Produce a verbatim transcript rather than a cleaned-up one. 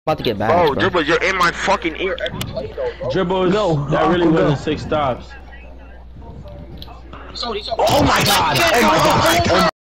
About to get back. Bro, Bro, Dribble, you're in my fucking ear every play though, bro. Dribbles, go. that really Go. wasn't six stops. So, so, Oh my god! Oh my god! Oh my